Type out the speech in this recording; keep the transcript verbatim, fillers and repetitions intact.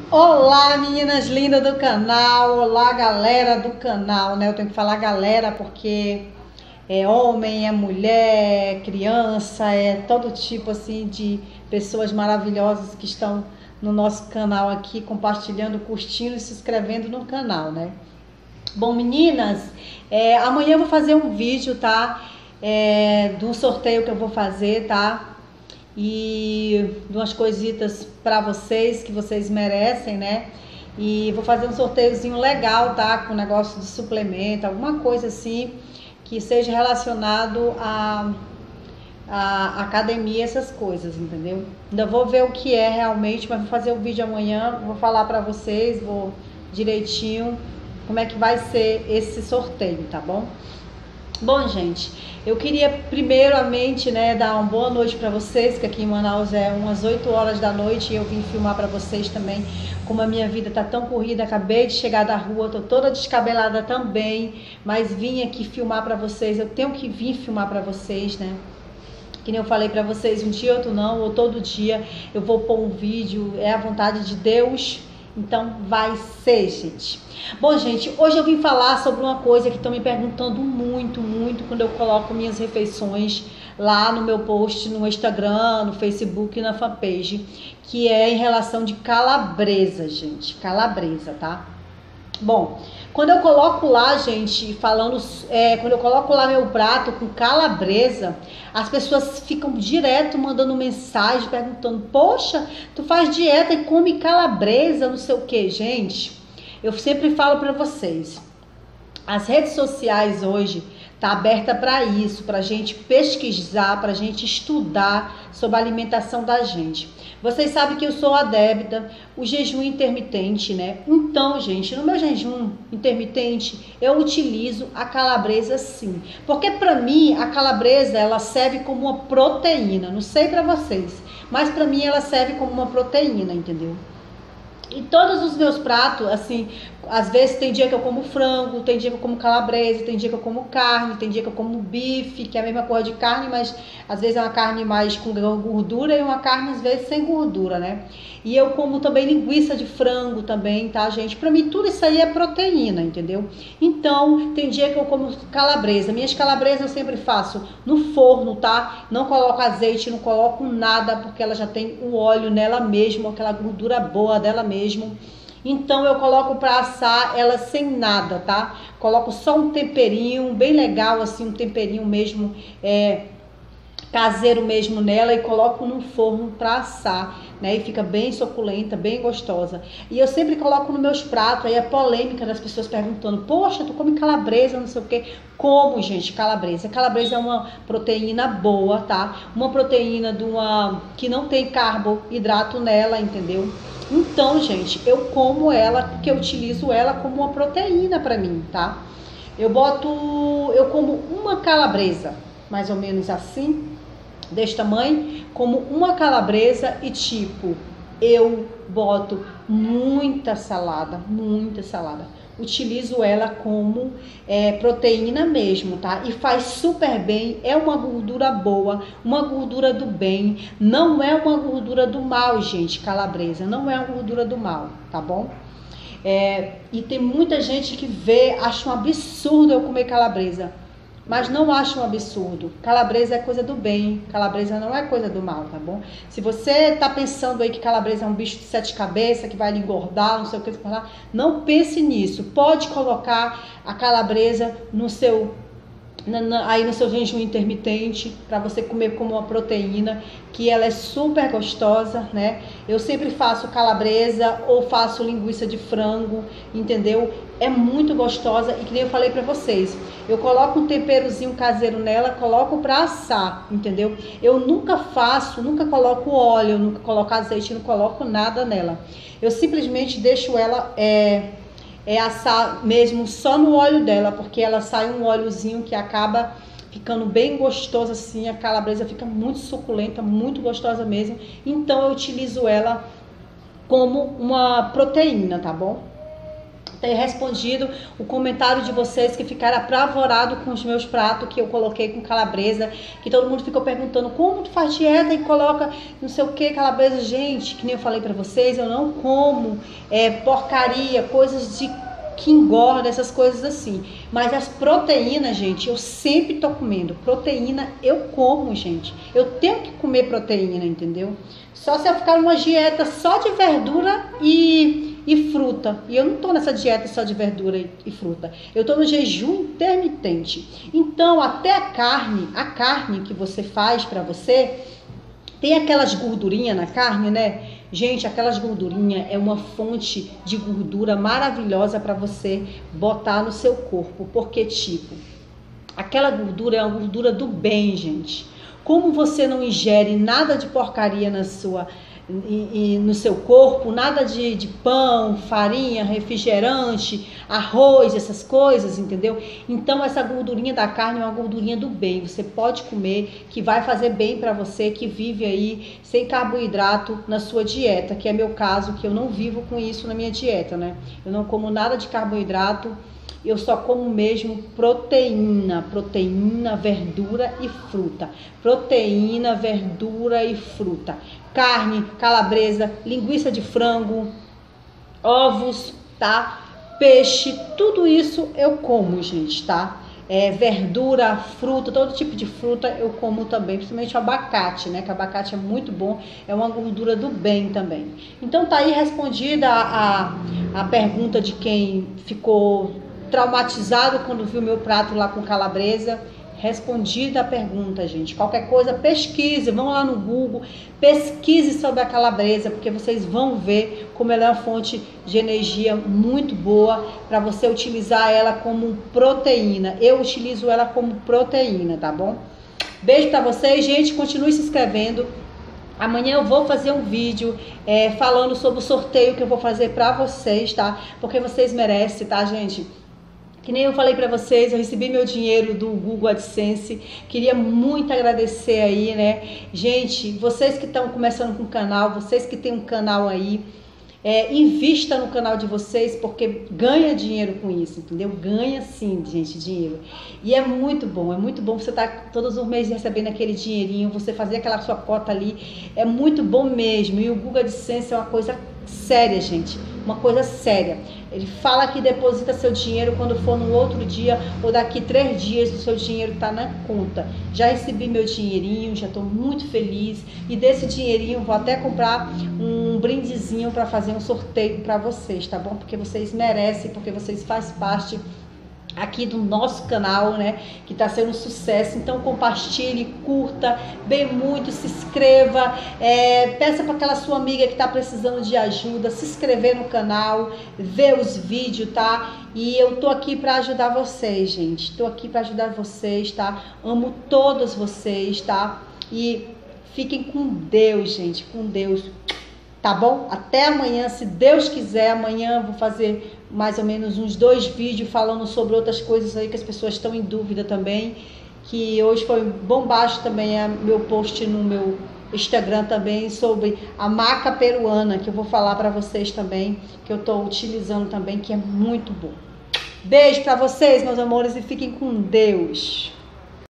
Olá, meninas lindas do canal, olá, galera do canal, né? Eu tenho que falar galera porque é homem, é mulher, é criança, é todo tipo assim de pessoas maravilhosas que estão no nosso canal aqui, compartilhando, curtindo e se inscrevendo no canal, né? Bom, meninas, é, amanhã eu vou fazer um vídeo, tá? É, de um sorteio que eu vou fazer, tá? E de umas coisitas para vocês que vocês merecem, né? E vou fazer um sorteiozinho legal, tá? Com negócio de suplemento, alguma coisa assim que seja relacionado a, a academia, essas coisas, entendeu? Ainda vou ver o que é realmente, mas vou fazer o vídeo amanhã, vou falar para vocês, vou direitinho como é que vai ser esse sorteio, tá bom? Bom, gente, eu queria primeiramente, né, dar uma boa noite para vocês, que aqui em Manaus é umas oito horas da noite e eu vim filmar para vocês também, como a minha vida tá tão corrida, acabei de chegar da rua, tô toda descabelada também, mas vim aqui filmar para vocês, eu tenho que vir filmar para vocês, né? Que nem eu falei para vocês, um dia outro não, ou todo dia eu vou pôr um vídeo, é a vontade de Deus, então vai ser, gente. Bom, gente, hoje eu vim falar sobre uma coisa que estão me perguntando muito, muito quando eu coloco minhas refeições lá no meu post, no Instagram, no Facebook e na fanpage, que é em relação de calabresa, gente, calabresa, tá? Bom, quando eu coloco lá, gente, falando, é, quando eu coloco lá meu prato com calabresa, as pessoas ficam direto mandando mensagem, perguntando, poxa, tu faz dieta e come calabresa, não sei o que, gente. Eu sempre falo para vocês, as redes sociais hoje tá aberta para isso, para gente pesquisar, para gente estudar sobre a alimentação da gente. Vocês sabem que eu sou adepta o jejum intermitente, né? Então, gente, no meu jejum intermitente eu utilizo a calabresa sim, porque para mim a calabresa ela serve como uma proteína. Não sei para vocês, mas para mim ela serve como uma proteína, entendeu? E todos os meus pratos, assim, às vezes tem dia que eu como frango, tem dia que eu como calabresa, tem dia que eu como carne, tem dia que eu como bife, que é a mesma cor de carne, mas às vezes é uma carne mais com gordura e uma carne às vezes sem gordura, né? E eu como também linguiça de frango também, tá, gente? Pra mim tudo isso aí é proteína, entendeu? Então, tem dia que eu como calabresa. Minhas calabresas eu sempre faço no forno, tá? Não coloco azeite, não coloco nada, porque ela já tem o óleo nela mesmo, aquela gordura boa dela mesmo. Então eu coloco para assar ela sem nada, tá? Coloco só um temperinho bem legal, assim, um temperinho mesmo, é, caseiro mesmo nela e coloco no forno para assar, né? E fica bem suculenta, bem gostosa. E eu sempre coloco nos meus pratos, aí a polêmica das pessoas perguntando, poxa, tu come calabresa, não sei o quê. Como, gente, calabresa? Calabresa é uma proteína boa, tá? Uma proteína de uma que não tem carboidrato nela, entendeu? Então, gente, eu como ela, porque eu utilizo ela como uma proteína para mim, tá? Eu boto, eu como uma calabresa, mais ou menos assim, deste tamanho, como uma calabresa e tipo, eu boto muita salada, muita salada. Utilizo ela como é, proteína mesmo, tá? E faz super bem, é uma gordura boa, uma gordura do bem, não é uma gordura do mal, gente, calabresa, não é uma gordura do mal, tá bom? É, e tem muita gente que vê, acha um absurdo eu comer calabresa, mas não acho um absurdo. Calabresa é coisa do bem, calabresa não é coisa do mal, tá bom? Se você tá pensando aí que calabresa é um bicho de sete cabeças, que vai lhe engordar, não sei o que, não pense nisso. Pode colocar a calabresa no seu, na, na, aí no seu jejum intermitente, para você comer como uma proteína, que ela é super gostosa, né? Eu sempre faço calabresa ou faço linguiça de frango, entendeu? É muito gostosa e que nem eu falei pra vocês, eu coloco um temperozinho caseiro nela, coloco pra assar, entendeu? Eu nunca faço, nunca coloco óleo, nunca coloco azeite, não coloco nada nela. Eu simplesmente deixo ela é, é assar mesmo só no óleo dela, porque ela sai um óleozinho que acaba ficando bem gostoso assim, a calabresa fica muito suculenta, muito gostosa mesmo. Então eu utilizo ela como uma proteína, tá bom? ter respondido o comentário de vocês que ficaram apavorados com os meus pratos que eu coloquei com calabresa, que todo mundo ficou perguntando como tu faz dieta e coloca não sei o que calabresa. Gente, que nem eu falei pra vocês, eu não como é, porcaria, coisas de que engorda, essas coisas assim, mas as proteínas, gente, eu sempre tô comendo proteína, eu como, gente, eu tenho que comer proteína, entendeu? Só se eu ficar numa dieta só de verdura e e fruta. E eu não tô nessa dieta só de verdura e, e fruta. Eu tô no jejum intermitente. Então, até a carne, a carne que você faz pra você, tem aquelas gordurinhas na carne, né? Gente, aquelas gordurinhas é uma fonte de gordura maravilhosa pra você botar no seu corpo. Porque, tipo, aquela gordura é uma gordura do bem, gente. Como você não ingere nada de porcaria na sua E, e no seu corpo, nada de, de pão, farinha, refrigerante, arroz, essas coisas, entendeu? Então essa gordurinha da carne é uma gordurinha do bem, você pode comer, que vai fazer bem para você que vive aí sem carboidrato na sua dieta, que é meu caso, que eu não vivo com isso na minha dieta, né? Eu não como nada de carboidrato, eu só como mesmo proteína, proteína, verdura e fruta. Proteína, verdura e fruta. Carne, calabresa, linguiça de frango, ovos, tá? Peixe, tudo isso eu como, gente, tá? É, verdura, fruta, todo tipo de fruta eu como também, principalmente o abacate, né? Que o abacate é muito bom, é uma gordura do bem também. Então tá aí respondida a, a, a pergunta de quem ficou traumatizado quando viu meu prato lá com calabresa. Respondida a pergunta, gente. Qualquer coisa, pesquise, vão lá no Google, pesquise sobre a calabresa, porque vocês vão ver como ela é uma fonte de energia muito boa para você utilizar ela como proteína. Eu utilizo ela como proteína, tá bom? Beijo para vocês, gente. Continue se inscrevendo. Amanhã eu vou fazer um vídeo é, falando sobre o sorteio que eu vou fazer para vocês, tá? Porque vocês merecem, tá, gente? Que nem eu falei para vocês, eu recebi meu dinheiro do Google AdSense, queria muito agradecer aí, né? Gente, vocês que estão começando com o canal, vocês que tem um canal aí, é, invista no canal de vocês, porque ganha dinheiro com isso, entendeu? Ganha sim, gente, dinheiro. E é muito bom, é muito bom você estar tá todos os meses recebendo aquele dinheirinho, você fazer aquela sua cota ali, é muito bom mesmo. E o Google AdSense é uma coisa séria, gente, uma coisa séria. Ele fala que deposita seu dinheiro quando for no outro dia ou daqui três dias o seu dinheiro tá na conta. Já recebi meu dinheirinho, já estou muito feliz e desse dinheirinho vou até comprar um brindezinho para fazer um sorteio para vocês, tá bom? Porque vocês merecem, porque vocês fazem parte aqui do nosso canal, né, que tá sendo um sucesso. Então compartilhe, curta bem muito, se inscreva, é, peça para aquela sua amiga que tá precisando de ajuda, se inscrever no canal, ver os vídeos, tá? E eu tô aqui para ajudar vocês, gente, tô aqui para ajudar vocês, tá? Amo todos vocês, tá? E fiquem com Deus, gente, com Deus. Tá bom? Até amanhã, se Deus quiser. Amanhã eu vou fazer mais ou menos uns dois vídeos falando sobre outras coisas aí que as pessoas estão em dúvida também. Que hoje foi bombástico também é meu post no meu Instagram também sobre a maca peruana, que eu vou falar para vocês também, que eu tô utilizando também, que é muito bom. Beijo para vocês, meus amores, e fiquem com Deus.